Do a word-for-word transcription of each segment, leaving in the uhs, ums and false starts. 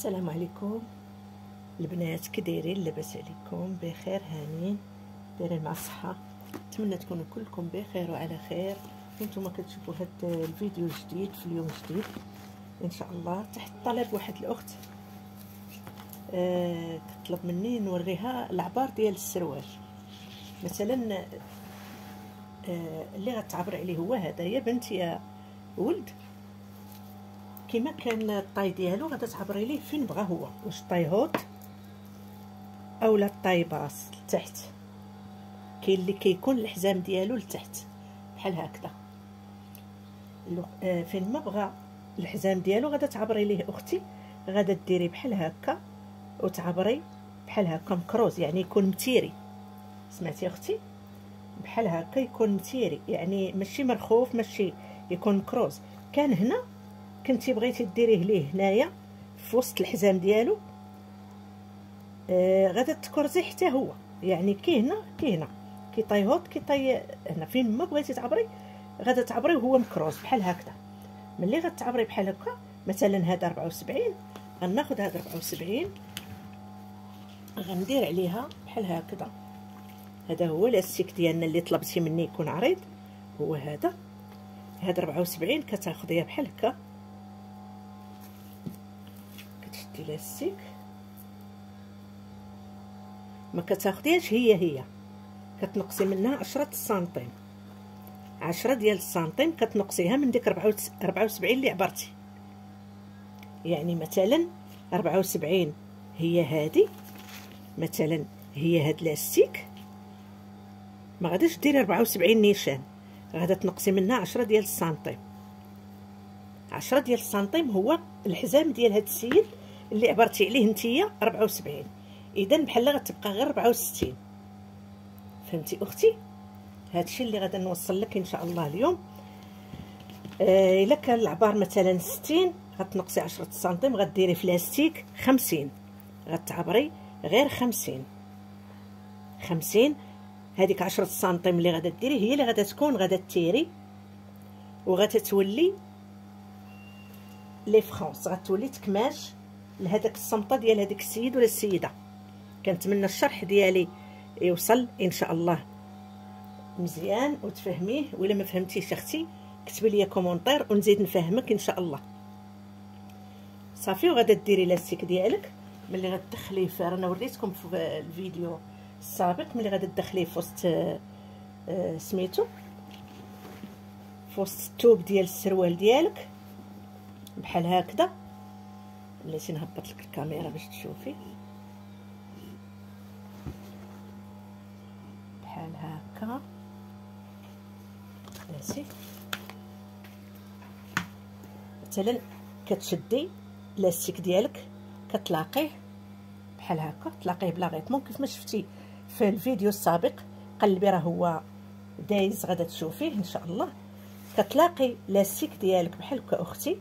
السلام عليكم البنات، كي دايرين؟ لاباس عليكم؟ بخير هانيين؟ دايرين مع الصحه؟ نتمنى تكونوا كلكم بخير وعلى خير. وانتم كتشوفوا هذا الفيديو الجديد في اليوم الجديد ان شاء الله تحت طلب واحد الاخت آه كتطلب مني نوريها العبار ديال السروال. مثلا آه اللي غتعبر عليه هو هذا، يا بنت يا ولد، كما كان الطاي ديالو غادا تعبري ليه فين بغا هو، واش طاي هوت اولا طاي باص لتحت. كاين اللي كيكون الحزام ديالو لتحت بحال هكذا، فين ما بغا الحزام ديالو غادا تعبري ليه اختي، غادا ديري بحال هكا وتعبري بحال هكا مكروز، يعني يكون متيري. سمعتي اختي؟ بحال هكا يكون متيري، يعني ماشي مرخوف، ماشي يكون مكروز. كان هنا كنتي بغيتي ديريه ليه هنايا في وسط الحزام ديالو، آه غادا تكرزي حتى هو، يعني كي هنا كي هنا كي طاي هوت كي طاي هنا، فين ما بغيتي تعبري غادا تعبري وهو مكروز بحال هكذا. ملي غتعبري بحال هكا، مثلا هذا أربعة وسبعين، غناخذ هذا أربعة وسبعين غندير عليها بحال هكذا. هذا هو لاستيك ديالنا اللي طلبتي مني يكون عريض، هو هذا. هذا أربعة وسبعين كتاخذيها بحال هكا، كتشدي لاستيك، ما كتاخديهاش هي هي، كتنقصي منها عشرة سنتيم، عشرة ديال السنتيم كتنقصيها من ديك أربعة وسبعين اللي عبرتي. يعني مثلا أربعة وسبعين هي هذه، مثلا هي هاد لاستيك، ما غاديش ديري أربعة وسبعين نيشان، غادا تنقصي منها عشرة ديال السنتيم. عشرة ديال السنتيم هو الحزام ديال هاد السيد اللي عبرتي عليه نتيا أربعة وسبعين، اذا بحال غتبقى غير أربعة وستين. فهمتي اختي؟ هادشي اللي غادا نوصل لك ان شاء الله اليوم. آه الا كان العبار مثلا ستين، غتنقصي عشرة سنتيم، غديري في لاستيك خمسين، غتعبري غير خمسين خمسين. هذيك عشرة سنتيم اللي غادا ديري هي اللي غادا تكون غادا تيري، وغادا تولي لي فرونس، غتولي تكماش لهداك الصمطه ديال هذيك السيد ولا السيده. كنتمنى الشرح ديالي يوصل ان شاء الله مزيان وتفهميه، ولا ما فهمتيش اختي كتبي لي كومونطير ونزيد نفهمك ان شاء الله. صافي، وغادا ديري لاستيك ديالك. ملي غتدخليه في، رانا وريتكم في الفيديو السابق، ملي غادا تدخليه في وسط آه سميتو في وسط الثوب ديال السروال ديالك بحال هكذا. بلاتي نهبط لك الكاميرا باش تشوفي بحال هكا. ماشي، مثلا كتشدي لاستيك ديالك كتلاقيه بحال هكا، تلاقيه بلا غيطمون كيف ما شفتي في الفيديو السابق. قلبي راه هو دايز، غادا تشوفيه ان شاء الله. كتلاقي لاستيك ديالك بحال هكا اختي،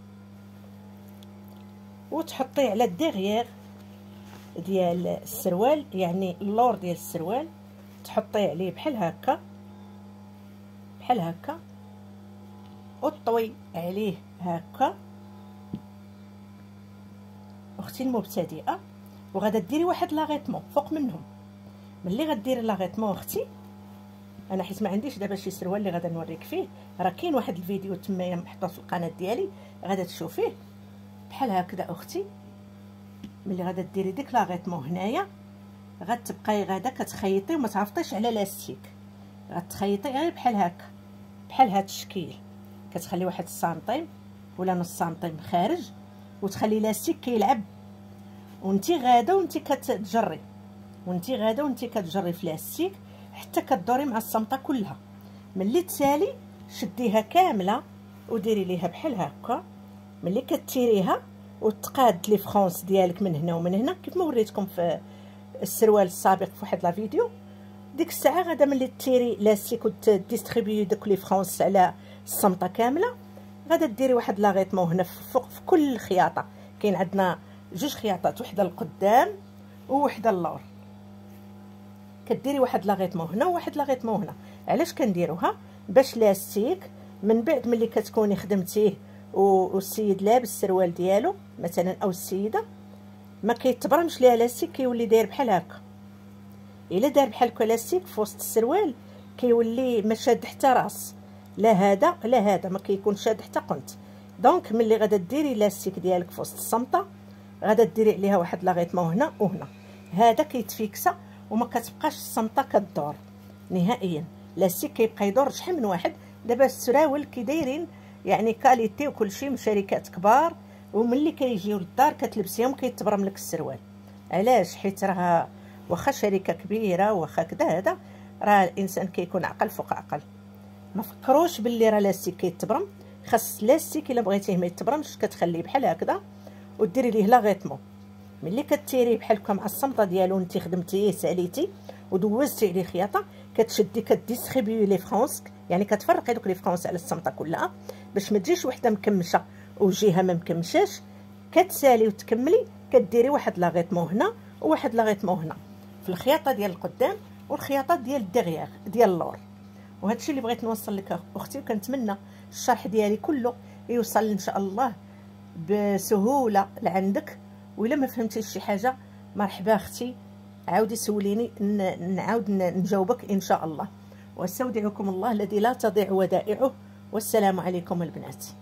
وتحطيه على الدغيير ديال السروال، يعني اللور ديال السروال، تحطيه عليه بحال هكا بحال هكا، وطوي عليه هكا اختي المبتدئه. وغادا ديري واحد لاغيطمون فوق منهم. ملي غديري لاغيطمون اختي، انا حيت ما عنديش دابا شي سروال اللي غادا نوريك فيه، راه كاين واحد الفيديو تمايا محطوط في القناه ديالي غادا تشوفيه بحال هكذا اختي. ملي غادا ديري ديك لاغيطمون هنايا، غتبقاي غادا كتخيطي وما تهبطيش على لاستيك، غتخيطي غير بحال هكا بحال هاد الشكل. كتخلي واحد السنتيم ولا نص سنتيم خارج، وتخلي لاستيك كيلعب، وانتي غاده وانتي كتجري وانتي غاده وانتي كتجري في لاستيك حتى كدوري مع الصمطه كلها. ملي تسالي شديها كامله وديري ليها بحال هكا. ملي كتيريها وتقاد لي فرونس ديالك من هنا ومن هنا كيف ما وريتكم في السروال السابق في واحد لا فيديو، ديك الساعه غادا ملي تيري لاستيك وتديستريبيو دوك لي فرونس على الصمطه كامله، غادا ديري واحد لاغيطمون هنا فوق في كل خياطه. كاين عندنا جوج خياطات، وحده القدام ووحده اللور. كديري واحد لاغيطمون هنا وواحد لاغيطمون هنا. علاش كنديروها؟ باش لاستيك من بعد ملي كتكوني خدمتيه والسيد لابس السروال ديالو مثلا او السيده ما كيتبرمش ليها لاستيك، كيولي داير بحال هكا. الا دار بحال هكا لاستيك في وسط السروال كيولي ما شاد حتى راس، لا هذا لا هذا ما كيكون شاد حتى قنت. دونك ملي غادا ديري لاستيك ديالك في وسط الصمطه غادا ديري عليها واحد لاغيطمون هنا وهنا، هذا كيتفيكسا وما كتبقاش الصمطه كدور نهائيا. لاستيك كيبقى يدور شحال من واحد. دابا السراول كي دايرين يعني كاليتي وكلشي من شركات كبار، وملي كيجيو للدار كتلبسيهم كيتبرم لك السروال. علاش؟ حيت راه واخا شركه كبيره واخا كذا هذا راه الانسان كيكون عقل فوق عقل. ما فكروش باللي راه لاستيك كيتبرم. خاص لاستيك الا بغيتيه ما يتبرمش كتخليه بحال هكذا وديري ليه لاغيطمون. ملي كتيريه بحال هكا مع الصمطه ديالو انت خدمتيه ساليتي ودوزتي عليه خياطه، كتشدي كديستريبيو لي فرونس، يعني كتفرقي دوك لي فرونس على الصمطه كلها باش ما تجيش وحده مكمشه وجهه ما مكمشاش. كتسالي وتكملي كديري واحد لاغيطمون هنا وواحد لاغيطمون هنا في الخياطه ديال القدام والخياطه ديال الدغيير ديال اللور. وهذا الشيء اللي بغيت نوصل لك اختي، وكنتمنى الشرح ديالي كله يوصل ان شاء الله بسهوله لعندك. وإلا ما فهمتيش شي حاجه مرحبا اختي، عاودي سوليني نعاود نجاوبك ان شاء الله. واستودعكم الله الذي لا تضيع ودائعه، والسلام عليكم البنات.